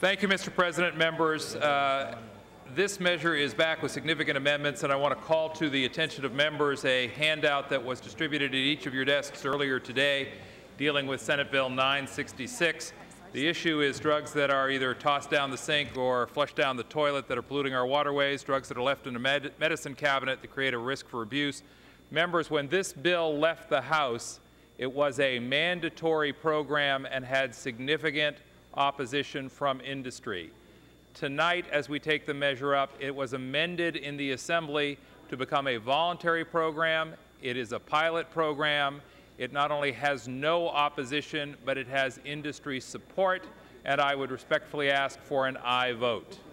Thank you, Mr. President. Members, this measure is back with significant amendments, and I want to call to the attention of members a handout that was distributed at each of your desks earlier today dealing with Senate Bill 966. The issue is drugs that are either tossed down the sink or flushed down the toilet that are polluting our waterways, drugs that are left in a medicine cabinet that create a risk for abuse. Members, when this bill left the House, it was a mandatory program and had significant opposition from industry. Tonight, as we take the measure up, it was amended in the Assembly to become a voluntary program. It is a pilot program. It not only has no opposition, but it has industry support, and I would respectfully ask for an aye vote.